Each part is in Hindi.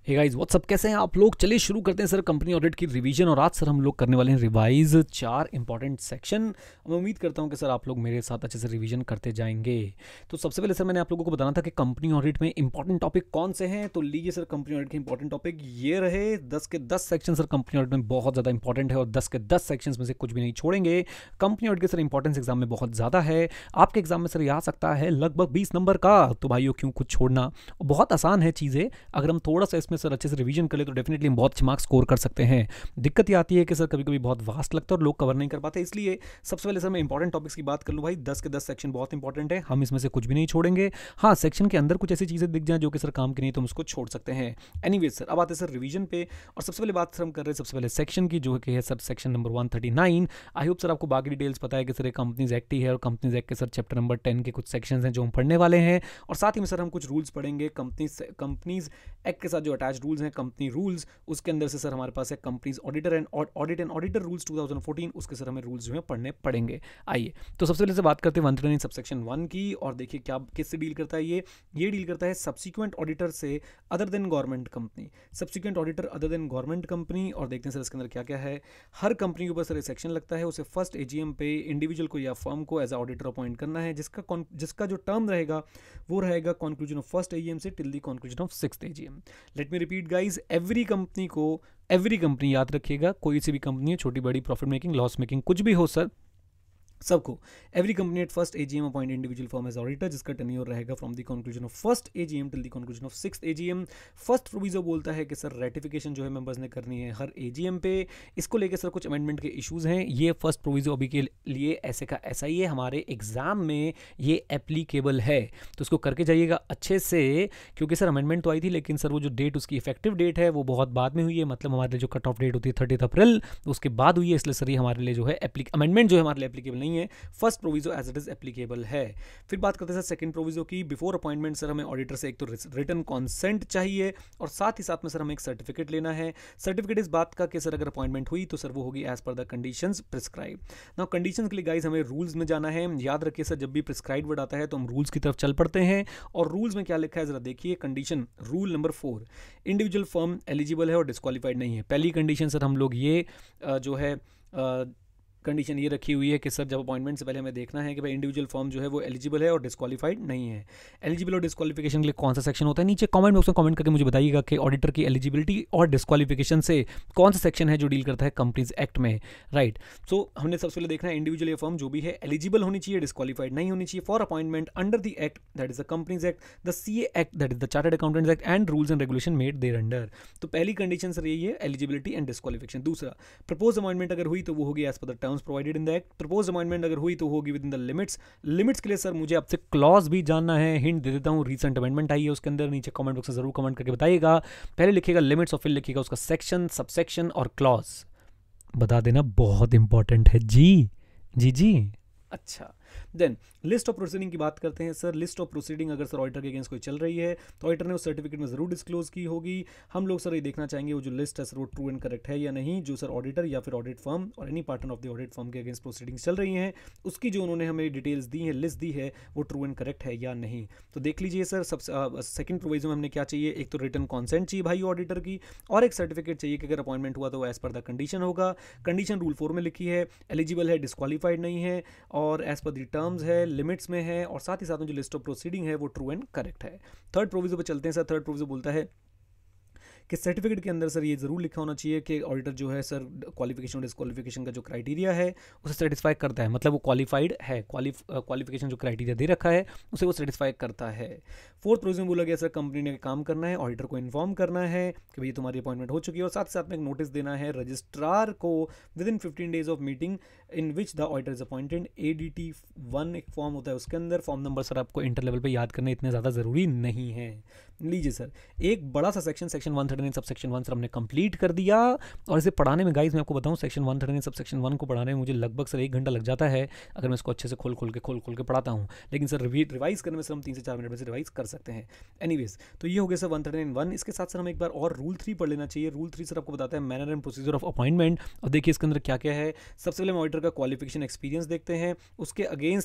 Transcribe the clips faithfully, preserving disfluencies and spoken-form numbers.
हे गाइस व्हाट्सअप, कैसे हैं आप लोग। चलिए शुरू करते हैं सर कंपनी ऑडिट की रिवीजन। और आज सर हम लोग करने वाले हैं रिवाइज चार इंपॉर्टेंट सेक्शन। मैं उम्मीद करता हूं कि सर आप लोग मेरे साथ अच्छे से रिवीजन करते जाएंगे। तो सबसे पहले सर मैंने आप लोगों को बताना था कि कंपनी ऑडिट में इंपॉर्टेंट टॉपिक कौन से हैं। तो लीजिए सर, कंपनी ऑडिट के इंपॉर्टेंट टॉपिक ये रहे। दस के दस सेक्शन सर कंपनी ऑडिट में बहुत ज़्यादा इंपॉर्टेंट है और दस के दस सेक्शन में से कुछ भी नहीं छोड़ेंगे। कंपनी ऑडिट के सर इंपॉर्टेंस एग्जाम में बहुत ज़्यादा है। आपके एग्जाम में सर ये आ सकता है लगभग बीस नंबर का। तो भाइयों क्यों कुछ छोड़ना, बहुत आसान है चीज़ें। अगर हम थोड़ा सा इसमें सर अच्छे से रिवीजन ले तो डेफिनेटली हम बहुत अच्छे मार्क्स स्कोर कर सकते हैं। दिक्कत ये आती है कि सर कभी कभी बहुत वास्ट लगता है और लोग कवर नहीं कर पाते। इसलिए सबसे पहले सर मैं इंपॉर्टेंट टॉपिक्स की बात कर लूँ। भाई दस के दस सेक्शन बहुत इंपॉर्टेंट है, हम इसमें से कुछ भी नहीं छोड़ेंगे। हाँ, सेक्शन के अंदर कुछ ऐसी चीज़ें दिख जाए जो कि सर काम की नहीं तो हम उसको छोड़ सकते हैं। एनीवेज सर, अब आते हैं सर रिवीजन पे। और सबसे पहले बात सर हम कर रहे हैं सबसे पहले सेक्शन की, जो कि है sir section number one thirty nine. I hope sir आपको बाकी डिटेल्स पता है कि सर कंपनीज एक्ट ही है और कंपनीज एक्ट के सर चैप्टर नंबर टेन के कुछ सेक्शंस हैं जो हम पढ़ने वाले हैं। और साथ ही में सर हम कुछ रूल्स पढ़ेंगे कंपनीज कंपनीज एक्ट के साथ जो अटैच रूल्स हैं, कंपनी रूल्स, उसके अंदर से सर हमारे पास है companies auditor and audit and auditor rules two thousand fourteen. उसके सर हमें रूल्स जो है पढ़ने पड़ेंगे। आइए तो सबसे पहले से बात करते हैं one thirty nine subsection one की। और देखिए क्या किससे डील करता है ये ये डील करता है सब्सिक्वेंट ऑडिटर से other than government company. Subsequent auditor other than government company. और देखते हैं सर इसके अंदर क्या क्या है। हर कंपनी के ऊपर सर सेक्शन लगता है, उसे फर्स्ट एजीएम पे इंडिविजुअल को या फर्म को एज ऑडिटर अपॉइंट करना है, जिसका जिसका जो टर्म रहेगा वो रहेगा कंक्लूजन ऑफ फर्स्ट एजीएम से till the conclusion of sixth AGM. Let me repeat guys, every company को एवरी कंपनी याद रखिएगा, कोई सी भी कंपनी है, छोटी बड़ी, प्रॉफिट मेकिंग, लॉस मेकिंग, कुछ भी हो सर, सबको every company at first AGM appoint individual firm as auditor, जिसका टेन्योर रहेगा from the conclusion of first AGM till the conclusion of sixth AGM. First proviso बोलता है कि सर रेटिफिकेशन जो है मेंबर्स ने करनी है हर एजीएम पे। इसको लेके सर कुछ अमेंडमेंट के इश्यूज हैं। ये फर्स्ट प्रोविजो अभी के लिए ऐसे का ऐसा ही है, हमारे एग्जाम में ये एप्लीकेबल है, तो उसको करके जाइएगा अच्छे से। क्योंकि सर अमेंडमेंट तो आई थी, लेकिन सर वो जो डेट उसकी इफेक्टिव डेट है वो बहुत बाद में हुई है। मतलब हमारे जो कट ऑफ डेट होती है थर्टी अप्रैल, उसके बाद हुई है, इसलिए सर ये हमारे लिए जो है अमेंडमेंट जो है हमारे लिए एप्लीकेबल नहीं है। First proviso as it is applicable है। फिर बात करते हैं सर सेकंड प्रोविजो की। बिफोर अपॉइंटमेंट सर हमें ऑडिटर से एक तो रिटन कॉन्सेंट चाहिए और साथ ही साथ में सर हमें एक सर्टिफिकेट लेना है। सर्टिफिकेट इस बात का कि सर अगर अपॉइंटमेंट हुई तो सर वो होगी as per the conditions prescribe. Now conditions के लिए गाइस हमें रूल्स में जाना है। याद रखिए सर, जब भी प्रिस्क्राइब वर्ड आता है तो हम रूल्स की तरफ चल पड़ते हैं। और रूल्स में क्या लिखा है जरा देखिए। Condition rule number four, individual firm eligible है और डिस्क्वालीफाइड नहीं है। पहली कंडीशन सर हम लोग ये जो है कंडीशन ये रखी हुई है कि सर जब अपॉइंटमेंट से पहले हमें देखना है कि भाई इंडिविजुअल फॉर्म जो है वो एलिजिबल है और डिस्क्वालीफाइड नहीं है। एलिजिबल और डिस्क्वालिफिकेशन के लिए कौन सा सेक्शन होता है, नीचे कमेंट बॉक्स में कमेंट करके मुझे बताइएगा कि ऑडिटर की एलिजिबिलिटी और डिस्क्वालिफिकेशन से कौन सा सेक्शन है जो डील करता है कंपनीज एक्ट में। राइट, सो so, हमने सबसे पहले देखना है इंडिविजुअल या फर्म जो भी है एलिजिबल होनी चाहिए, डिस्क्वालीफाइड नहीं होनी चाहिए for appointment under the act, that is the companies act, the CA act, that is the chartered accountants act and rules and regulation made there under. तो पहली कंडीशन सर यही है, एलिजिबिलिटी एंड डिस्क्वालिफिकेशन। दूसरा, प्रपोज अपॉइंटमेंट अगर हुई तो वो होगी as per the terms provided in the act. Propose appointment अगर हुई तो होगी within the limits. Limits के लिए सर मुझे आपसे क्लॉज भी जानना है, हिंट दे देता हूं, रीसेंट अमेंडमेंट आई है उसके अंदर। नीचे कमेंट बॉक्स में जरूर कमेंट करके बताइएगा। पहले लिखिएगा लिमिट्स और फिर लिखिएगा उसका सेक्शन, सबसेक्शन और क्लॉज। बता देना, बहुत इंपॉर्टेंट है जी जी जी। अच्छा, देन लिस्ट ऑफ प्रोसीडिंग की बात करते हैं सर। लिस्ट ऑफ प्रोसीडिंग अगर सर ऑडिटर के अगेंस्ट कोई चल रही है तो ऑडिटर ने उस सर्टिफिकेट में जरूर डिस्क्लोज की होगी। हम लोग सर ये देखना चाहेंगे वो जो लिस्ट है सर वो ट्रू एंड करेक्ट है या नहीं। जो सर ऑडिटर या फिर ऑडिट फर्म और any partner of the audit firm के अगेंस्ट प्रोसीडिंग्स चल रही हैं, उसकी जो उन्होंने हमें डिटेल्स दी है, लिस्ट दी है, वो ट्रू एंड करेक्ट है या नहीं। तो देख लीजिए सर, सब सेकंड प्रोविजन में हमने क्या चाहिए, एक तो रिटन कॉन्सेंट चाहिए भाई ऑडिटर की, और एक सर्टिफिकेट चाहिए कि अगर अपॉइंटमेंट हुआ तो एज पर द कंडीशन होगा। कंडीशन रूल फोर में लिखी है, एलिजिबल है, डिस्क्वालीफाइड नहीं है और एज पर द टर्म्स है, लिमिट्स में है, और साथ ही साथ में जो लिस्ट ऑफ प्रोसीडिंग है वो ट्रू एंड करेक्ट है। थर्ड प्रोविजन पे चलते हैं सर। थर्ड प्रोविजन बोलता है कि सर्टिफिकेट के अंदर सर ये जरूर लिखा होना चाहिए कि ऑडिटर जो है सर क्वालिफिकेशन और डिस्क्वालिफिकेशन का जो क्राइटेरिया है उसे सेटिस्फाई करता है, मतलब वो क्वालिफाइड है, क्वालिफिकेशन जो क्राइटेरिया दे रखा है उसे वो सेटिस्फाई करता है। फोर्थ प्रोविजन बोला गया सर कंपनी ने काम करना है, ऑडिटर को इन्फॉर्म करना है कि भाई तुम्हारी अपॉइंटमेंट हो चुकी है, और साथ साथ में एक नोटिस देना है रजिस्ट्रार को within fifteen days of meeting in which the auditor is appointed. A D T one एक फॉर्म होता है, उसके अंदर फॉर्म नंबर सर आपको इंटर लेवल पर याद करने इतने ज़्यादा ज़रूरी नहीं है। लीजिए सर, एक बड़ा सा section section one thirty nine sub section one sir हमने कंप्लीट कर दिया। और इसे पढ़ाने में गाइस मैं आपको बताऊं, section one thirty nine sub section one को पढ़ाने में मुझे लगभग सर एक घंटा लग जाता है अगर मैं इसको अच्छे से खोल खोल के खोल खोल के पढ़ाता हूं। लेकिन सर रिवाइज करने में सर हम तीन से चार मिनट में से रिवाइज कर सकते हैं। एनीवेज, तो ये हो गया sir one thirty nine one. इसके साथ सर हम एक बार और रूल थ्री पढ़ लेना चाहिए। रूल थ्री सर आपको बताता है manner and procedure of appointment. और देखिए इसके अंदर क्या क्या है। सबसे पहले हम ऑडिटर का क्वालिफिकेशन एक्सपीरियंस देखते हैं, उसके अगेंस्ट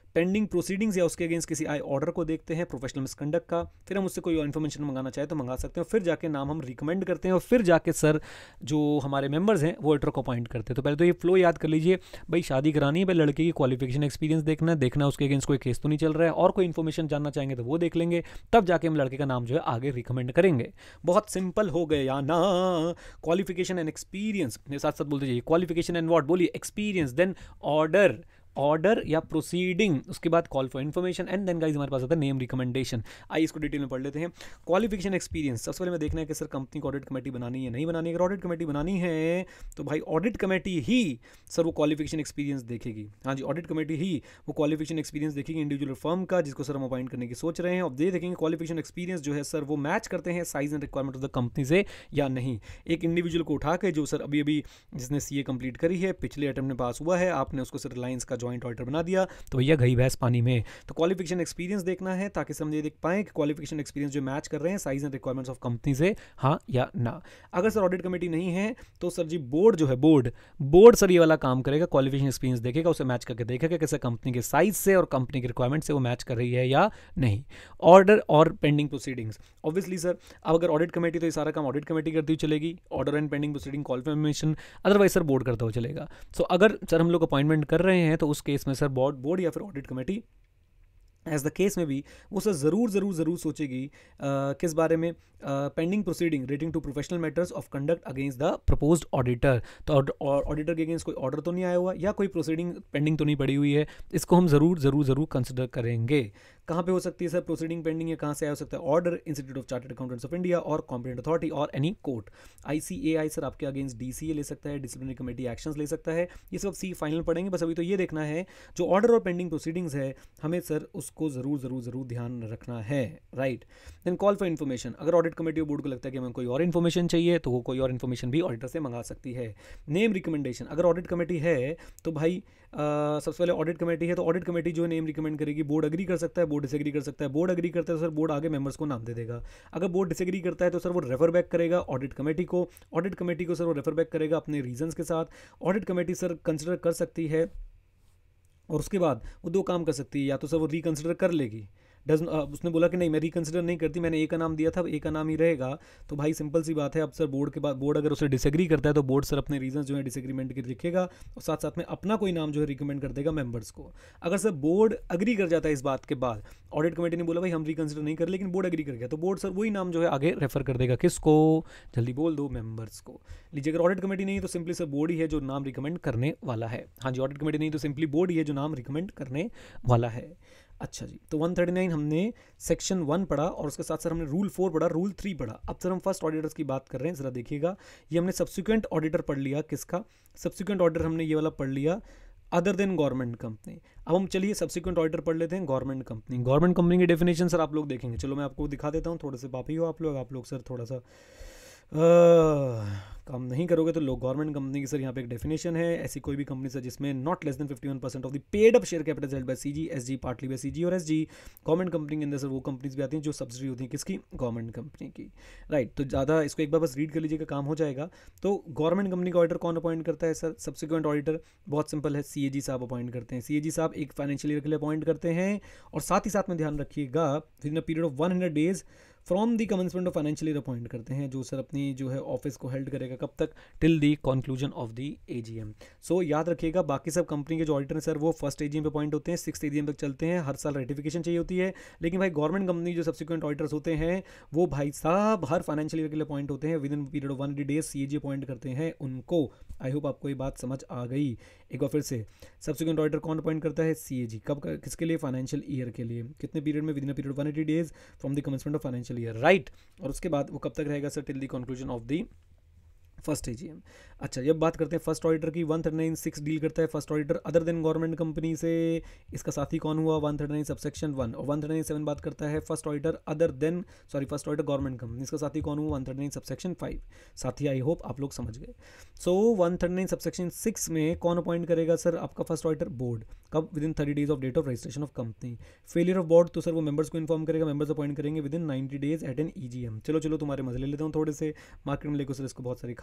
पेंडिंग प्रोसीडिंग्स या उसके अगेंस्ट किसी आई ऑर्डर को देखते हैं, प्रोफेशनल मिसकंडक्ट का, फिर हम उससे कोई और इन्फॉर्मेशन मंगाना चाहे तो मंगा सकते हैं, फिर जाके नाम हम रिकमेंड करते हैं और फिर जाके सर जो हमारे मेंबर्स हैं वो ऑडिटर को अपॉइंट करते हैं। तो पहले तो ये फ्लो याद कर लीजिए, भाई शादी करानी है, पहले लड़के की क्वालिफिकेशन एक्सपीरियंस देखना है, देखना उसके अगेंस्ट कोई केस तो नहीं चल रहा है, और कोई इन्फॉर्मेशन जानना चाहेंगे तो वो देख लेंगे, तब जाके हम लड़के का नाम जो है आगे रिकमेंड करेंगे। बहुत सिंपल हो गया ना। क्वालिफिकेशन एंड एक्सपीरियंस मेरे साथ साथ बोलते जाइए, क्वालिफिकेशन एंड व्हाट बोलिए, एक्सपीरियंस, देन ऑर्डर, ऑर्डर या प्रोसीडिंग, उसके बाद call for information, and then guys हमारे पास आता है नेम रिकमेंडेशन। आइए इसको डिटेल में पढ़ लेते हैं। क्वालिफिकेशन एक्सपीरियंस, सबसे पहले मैं देखना है कि सर कंपनी को ऑडिट कमेटी बनानी है नहीं बनानी है। अगर ऑडिट कमेटी बनानी है तो भाई ऑडिट कमेटी ही सर वो क्वालिफिकेशन एक्सपीरियंस देखेगी। हाँ जी, ऑडिट कमेटी ही वो क्वालिफिकेशन एक्सपीरियंस देखेगी इंडिविजुअल फर्म का जिसको सर हम अपॉइंट करने की सोच रहे हैं, और दे देखेंगे क्वालिफिकेशन एक्सपीरियंस जो है सर वो मैच करते हैं size and requirement of the company से या नहीं। एक इंडिविजुअल को उठा के जो सर अभी अभी जिसने सीए कंप्लीट करी है, पिछले अटेम्प्ट में पास हुआ है, आपने उसको सर रिलायंस का जॉइंट ऑडिटर बना दिया तो भैया गई भैंस पानी में। तो क्वालिफिकेशन एक्सपीरियंस देखना है ताकि हम ये देख पाएं कि क्वालिफिकेशन एक्सपीरियंस जो मैच कर रहे हैं size and requirements of company से, हाँ या ना। अगर सर ऑडिट कमेटी नहीं है तो सर जी बोर्ड जो है, बोर्ड बोर्ड सर ये वाला काम करेगा, क्वालिफिकेशन एक्सपीरियंस देखेगा, उसे मैच करके देखेगा कैसे कंपनी के साइज से और कंपनी के रिक्वायरमेंट से वो मैच कर रही है या नहीं। ऑर्डर और पेंडिंग प्रोसीडिंग्स, ऑब्वियसली सर अब अगर ऑडिट कमेटी तो ये सारा काम ऑडिट कमेटी करती हुई चलेगी, order and pending proceeding confirmation, otherwise sir board करता हुआ चलेगा। सो so, अगर सर हम लोग अपॉइंटमेंट कर रहे हैं तो उस केस में सर बोर्ड बोर्ड या फिर audit committee as the case में भी वो सर ज़रूर ज़रूर ज़रूर सोचेगी uh, किस बारे में, pending proceeding rating to professional matters of conduct against the proposed auditor. तो ऑडिटर के अगेंस्ट कोई ऑर्डर तो नहीं आया हुआ या कोई प्रोसीडिंग पेंडिंग तो नहीं पड़ी हुई है, इसको हम ज़रूर ज़रूर ज़रूर कंसिडर करेंगे। कहाँ पे हो सकती है सर प्रोसीडिंग पेंडिंग, या कहाँ से आया हो सकता है order, institute of chartered accountants of India और कॉम्पिटेंट अथॉरिटी और एनी कोर्ट। आईसीएआई सर आपके अगेंस्ट डीसीए ले सकता है, डिसिप्लिनरी कमेटी एक्शंस ले सकता है, ये सब सी फाइनल पढ़ेंगे। बस अभी तो ये देखना है जो ऑर्डर और पेंडिंग प्रोसीडिंग्स है हमें सर उसको ज़रूर ज़रूर ज़रूर ध्यान रखना है, right. Then call for information, अगर ऑडिट कमेटी और बोर्ड को लगता है कि हमें कोई और इन्फॉर्मेशन चाहिए तो वो कोई और इन्फॉर्मेशन भी ऑडिटर से मंगा सकती है। नेम रिकमेंडेशन, अगर ऑडिट कमेटी है तो भाई आ, सबसे पहले ऑडिट कमेटी है तो ऑडिट कमेटी जो है नेम रिकमेंड करेगी, बोर्ड अग्री कर सकता है, बोर्ड डिसएग्री कर सकता है। बोर्ड अग्री करता है तो सर बोर्ड आगे मेंबर्स को नाम दे देगा, अगर बोर्ड डिसएग्री करता है तो सर वो रेफर बैक करेगा ऑडिट कमेटी को, ऑडिट कमेटी को सर वो रेफर बैक करेगा अपने रीजंस के साथ। ऑडिट कमेटी सर कंसिडर कर सकती है और उसके बाद वो दो काम कर सकती है, या तो सर वो रिकंसिडर कर लेगी, डज उसने बोला कि नहीं मैं रिकंसिडर नहीं करती, मैंने ए का नाम दिया था, ए का नाम ही रहेगा, तो भाई सिंपल सी बात है। अब सर बोर्ड के बाद बोर्ड अगर उसे डिसएग्री करता है तो बोर्ड सर अपने रीजंस जो है डिसएग्रीमेंट के लिखेगा और साथ साथ में अपना कोई नाम जो है रिकमेंड कर देगा मेंबर्स को। अगर सर बोर्ड अग्री कर जाता है इस बात के बाद, ऑडिट कमेटी ने बोला भाई हम रिकंसिडर नहीं कर, लेकिन बोर्ड अग्री कर गया, तो बोर्ड सर वही नाम जो है आगे रेफर कर देगा, किसको, जल्दी बोल दो, मेंबर्स को। लीजिए अगर ऑडिट कमेटी नहीं है तो सिंपली सर बोर्ड ही है जो नाम रिकमेंड करने वाला है। हाँ जी, ऑडिट कमेटी नहीं तो सिंपली बोर्ड ही है जो नाम रिकमेंड करने वाला है। अच्छा जी, तो एक सौ उनतालीस हमने सेक्शन वन पढ़ा और उसके साथ सर हमने रूल फोर पढ़ा, रूल थ्री पढ़ा। अब सर हम फर्स्ट ऑडिटर्स की बात कर रहे हैं, जरा देखिएगा। ये हमने सब्सिक्वेंट ऑडिटर पढ़ लिया, किसका सब्सिक्वेंट ऑडिटर हमने ये वाला पढ़ लिया, अदर देन गवर्नमेंट कंपनी। अब हम चलिए सब्सिक्वेंट ऑडिटर पढ़ लेते हैं गवर्नमेंट कंपनी। गवर्नमेंट कंपनी की डेफिनेशन सर आप लोग देखेंगे, चलो मैं आपको दिखा देता हूँ, थोड़े से पापी हो आप लोग, आप लोग सर थोड़ा सा काम नहीं करोगे तो लोग। गवर्नमेंट कंपनी की सर यहाँ पे एक डेफिनेशन है, ऐसी कोई भी कंपनी सर जिसमें not less than fifty one percent of the paid up share capital held by CG, SG, partly by CG और एसजी। गवर्नमेंट कंपनी के अंदर सर वो कंपनीज भी आती हैं जो सब्सिडी होती हैं किसकी, गवर्नमेंट कंपनी की, राइट। तो ज़्यादा इसको एक बार बस रीड कर लीजिएगा, काम हो जाएगा। तो गवर्नमेंट कंपनी का ऑडिटर कौन अपॉइंट करता है सर, सब्सिक्वेंट ऑडिटर बहुत सिंपल है, सीएजी साहब अपॉइंट करते हैं। सीएजी साहब एक फाइनेंशियल ईयर के लिए अपॉइंट करते हैं और साथ ही साथ में ध्यान रखिएगा within a period of one hundred days from the commencement of financial year appoint करते हैं, जो सर अपनी जो है ऑफिस को हेल्ड करेगा कब तक, till the conclusion of the AGM. So याद रखिएगा बाकी सब कंपनी के जो ऑडिटर हैं सर वो फर्स्ट एजीएम पे अपॉइंट होते हैं, सिक्स एजीएम तक चलते हैं, हर साल रेटिफिकेशन चाहिए होती है। लेकिन भाई गवर्नमेंट कंपनी जो सब्सिक्वेंट ऑडिटर्स होते हैं वो भाई साहब हर फाइनेंशियल ईयर के लिए अपॉइंट होते हैं, within period of one hundred days CAG appoint करते हैं उनको। आई होप आपको ये बात समझ आ गई। एक बार फिर से, सब्सिक्वेंट ऑडिटर कौन अपॉइंट करता है, सीएजी। कब, किसके लिए, फाइनेंशियल ईयर के लिए, कितने पीरियड में, within period one eighty days from the commencement of financial year, right. और उसके बाद वो कब तक रहेगा sir, till the conclusion of the first AGM. अच्छा, जब बात करते हैं फर्स्ट ऑडिटर की, one thirty nine six deal करता है first auditor other than government company से, इसका साथी कौन हुआ, one thirty nine subsection one. और वन थर्टी नाइन सेवन बात करता है first auditor other than, sorry first auditor government company, इसका साथी कौन हुआ, one thirty nine subsection five. साथी आई होप आप लोग समझ गए। So one thirty nine subsection six में कौन अपॉइंट करेगा सर आपका फर्स्ट ऑडिटर, बोर्ड। कब, within thirty days of date of registration of company. Failure of board तो सर वो मेंबर्स को इन्फॉर्म करेगा, मेंबर्स अपॉइंट करेंगे within ninety days eight N EGM. चलो चलो तुम्हारे मजे ले लेता हूँ थोड़े से, मार्केट में लेकर सर इसको बहुत सारी खबर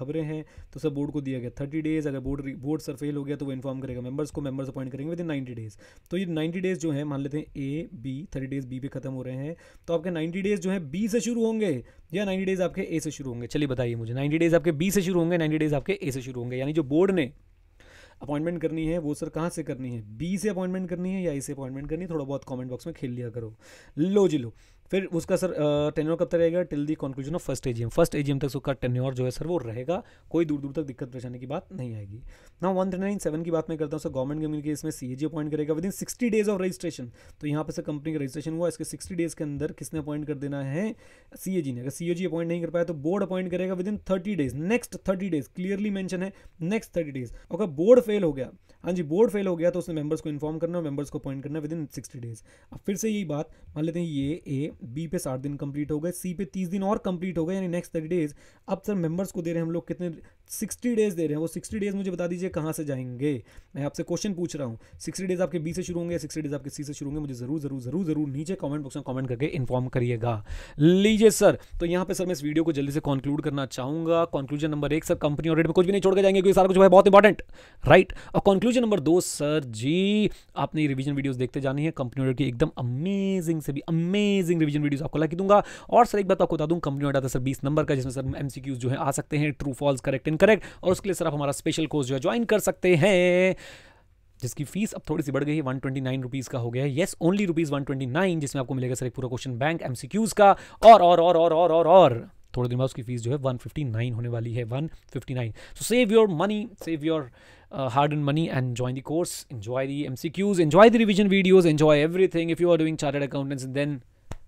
खबरें हैं तो सर बोर्ड को दिया गया थर्टी डेज, अगर बोर्ड बोर्ड सर फेल हो गया तो वो इन्फॉर्म करेगा मेंबर्स को, मेंबर्स अपॉइंट करेंगे विद इन नाइन्टी डेज। तो ये नाइन्टी डेज जो है मान लेते हैं A B, thirty days B पे खत्म हो रहे हैं, तो आपके नाइन्टी डेज जो है बी से शुरू होंगे या नाइन्टी डेज आपके ए से शुरू होंगे? चलिए बताइए मुझे, नाइन्टी डेज आपके बी से शुरू होंगे, नाइन्टी डेज आपके ए से शुरू होंगे। यानी जो बोर्ड ने अपॉइंटमेंट करनी है वो सर कहाँ से करनी है, बी से अपॉइंटमेंट करनी है या ए से अपॉइंटमेंट करनी है? थोड़ा बहुत कमेंट बॉक्स में खेल लिया करो। लो जी लो, फिर उसका सर टेन्योर कब तक रहेगा? Till the conclusion of first AGM, first AGM तक उसका टेन्योर जो है सर वो रहेगा, कोई दूर दूर तक दिक्कत परेशानी की बात नहीं आएगी। ना वन थ्री नाइन सेवन की बात मैं करता हूँ सर, गवर्नमेंट कंपनी के इसमें सीएजी अपॉइंट करेगा within sixty days of registration. तो यहाँ पे सर कंपनी का रजिस्ट्रेशन हुआ, इसके सिक्सटी डेज के अंदर किसने अपॉइंट कर देना है? सीएजी ने। अगर सीएजी अपॉइंट नहीं कर पाया तो बोर्ड अपॉइंट करेगा within thirty days, next thirty days, clearly mention है नेक्स्ट थर्टी डेज। अगर बोर्ड फेल हो गया, हाँ जी बोर्ड फेल हो गया तो उसने मेंबर्स को इन्फॉर्म करना और मेंबर्स को अपॉइंट करना विद इन सिक्सटी डेज। अब फिर से यही बात मान लेते हैं, ये ए बी पे साठ दिन कंप्लीट हो गए, सी पे तीस दिन और कंप्लीट हो गए, यानी नेक्स्ट थर्टी डेज। अब सर मेंबर्स को दे रहे हैं हम लोग कितने? सिक्सटी डेज दे रहे हैं। वो सिक्सटी डेज मुझे बता दीजिए कहाँ से जाएंगे? मैं आपसे क्वेश्चन पूछ रहा हूँ, सिक्सटी डेज आपके बी से शुरू होंगे, सिक्सटी डेज आपके सी से शुरू होंगे? मुझे जरूर जरूर जरूर जरूर नीचे कमेंट बॉक्स में कमेंट करके इन्फॉर्म करिएगा। लीजिए सर, तो यहाँ पे सर मैं इस वीडियो को जल्दी से कंक्लूड करना चाहूंगा। कंक्लूजन नंबर एक सर, कंपनी ऑडिट में कुछ भी नहीं छोड़ के जाएंगे क्योंकि सारा कुछ है बहुत इंपॉर्टेंट, राइट। और कंक्लूजन नंबर दो सर जी, आपने रिवीजन वीडियोस देखते जानी है, कंपनी ऑडिट की एकदम अमेजिंग से भी अमेजिंग रिवीजन वीडियोस आपको ला के दूंगा। और सर एक बात आपको बता दूं, कंपनी ऑडिट आता है सर बीस नंबर का, जिसमें सर एमसीक्यूज जो है आ सकते हैं, ट्रू फॉल्स, करेक्ट इनकरेक्ट, और उसके लिए सर आप हमारा स्पेशल कोर्स जो है ज्वाइन कर सकते हैं, जिसकी फीस अब थोड़ी सी बढ़ गई है, वन ट्वेंटी नाइन रुपीज़ का हो गया है। Yes, only rupees one twenty nine, जिसमें आपको मिलेगा सर एक पूरा क्वेश्चन बैंक एमसीक्यूज का, और और और और और और और थोड़े दिन बाद उसकी फीस जो है वन फिफ्टी नाइन होने वाली है, one fifty nine. So save your money, save your hard earned money and join the course, enjoy the MCQs, enjoy the revision videos, enjoy everything. If you are doing chartered accountants then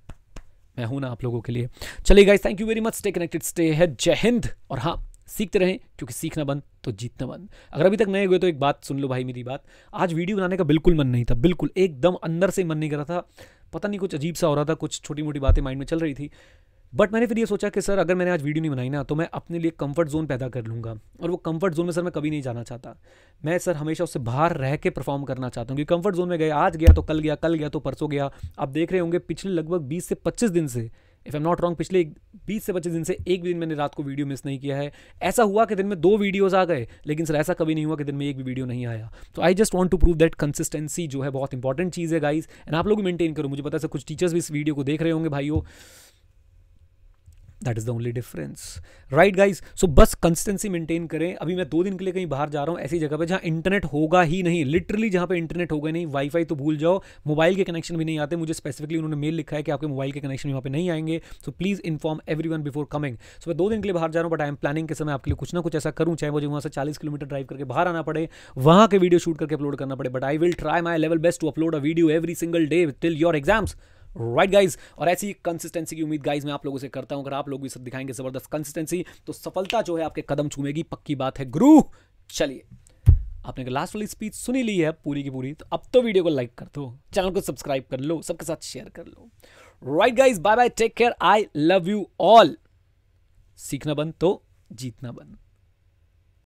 मैं हूं ना आप लोगों के लिए। चलिए guys, thank you very much, stay connected, stay है, जय हिंद। और हाँ, सीखते रहें क्योंकि सीखना बंद तो जीतना बंद। अगर अभी तक नए हुए तो एक बात सुन लो भाई मेरी बात, आज वीडियो बनाने का बिल्कुल मन नहीं था, बिल्कुल एकदम अंदर से मन नहीं कर रहा था, पता नहीं कुछ अजीब सा हो रहा था, कुछ छोटी मोटी बातें माइंड में चल रही थी। बट मैंने फिर ये सोचा कि सर अगर मैंने आज वीडियो नहीं बनाई ना तो मैं अपने लिए कंफर्ट जोन पैदा कर लूँगा, और वो कंफर्ट जोन में सर मैं कभी नहीं जाना चाहता। मैं सर हमेशा उससे बाहर रह के परफॉर्म करना चाहता हूँ, क्योंकि कंफर्ट जोन में गए, आज गया तो कल गया, कल गया तो परसों गया। आप देख रहे होंगे पिछले लगभग बीस से पच्चीस दिन से, if I am not wrong, पिछले बीस से पच्चीस दिन से एक भी दिन मैंने रात को वीडियो मिस नहीं किया है। ऐसा हुआ कि दिन में दो वीडियोस आ गए, लेकिन सर ऐसा कभी नहीं हुआ कि दिन में एक भी वीडियो नहीं आया। तो I just want to prove that consistency जो है बहुत इंपॉर्टेंट चीज़ है गाइज, एंड आप लोग मेंटेन करो। मुझे पता है सर कुछ टीचर्स भी इस वीडियो को देख रहे होंगे भाइयों, that is the only difference, right guys. So बस कंसिस्टेंसी मेंटेन करें। अभी मैं दो दिन के लिए कहीं बाहर जा रहा हूँ, ऐसी जगह पे जहाँ इंटरनेट होगा ही नहीं, लिटरली जहाँ पे इंटरनेट होगा नहीं, वाईफाई तो भूल जाओ, मोबाइल के कनेक्शन भी नहीं आते। मुझे स्पेसिफिकली उन्होंने मेल लिखा है कि आपके मोबाइल के कनेक्शन वहाँ पे नहीं आएंगे, so please inform everyone before coming. So मैं दो दिन के लिए बाहर जा रहा हूँ, बट आई एम प्लानिंग के समय आपके लिए कुछ ना कुछ ऐसा करूँ, चाहे मुझे वहाँ से चालीस किलोमीटर ड्राइव करके बाहर आना पड़े, वहाँ के वीडियो शूट करके अपलोड करना पड़े, but I will try my level best to upload a video every single day till your exams, right guys. और ऐसी कंसिस्टेंसी की उम्मीद गाइज मैं आप लोगों से करता हूं। अगर आप लोग भी सब दिखाएंगे जबरदस्त कंसिस्टेंसी तो सफलता जो है आपके कदम छूमेगी, पक्की बात है गुरु। चलिए, आपने लास्ट वाली स्पीच सुनी ली है पूरी की पूरी, तो अब तो वीडियो को लाइक कर दो, चैनल को सब्सक्राइब कर लो, सबके साथ शेयर कर लो, right guys. Bye bye, take care, I love you all. सीखना बंद तो जीतना बंद।